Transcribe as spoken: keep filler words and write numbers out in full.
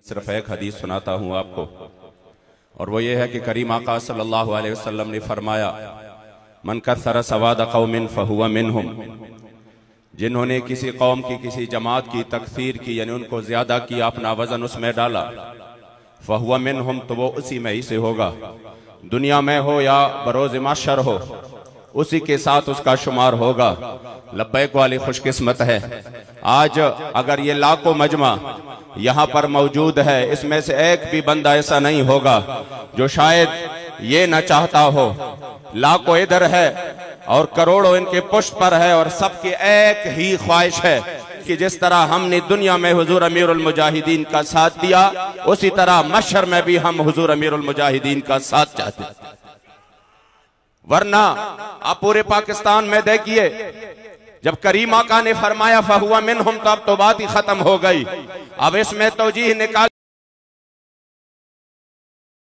सिर्फ एक हदीस सुनाता हूँ आपको, और वो ये है कि करीम आका सल्लल्लाहु अलैहि वसल्लम ने फरमाया, मन कस्सर सवाद कौमिन फहुवा मिनहुम, जिन्होंने किसी कौम की किसी जमात की तकसीर की, यानी उनको ज्यादा किया, अपना वजन उसमें डाला, फहुवा मिनहुम, तो वो उसी में ही से होगा, दुनिया में हो या बरोज माशर हो, उसी के साथ उसका शुमार होगा। लब्बैक वाली खुशकिस्मत है। आज अगर ये लाखों मजमा यहाँ पर मौजूद है, इसमें से एक भी बंदा ऐसा नहीं होगा जो शायद ये न चाहता हो। लाखों इधर है और करोड़ों इनके पुष्ट पर है, और सबकी एक ही ख्वाहिश है कि जिस तरह हमने दुनिया में हुजूर अमीरुल मुजाहिदीन का साथ दिया, उसी तरह मशर में भी हम हुजूर अमीरुल मुजाहिदीन का साथ चाहते हैं। वरना आप पूरे पाकिस्तान में देखिए, जब करीम आका ने फरमाया फहुवा मिनहुम, तो अब तो बात ही खत्म हो गई। अब इसमें तौजीह निकाल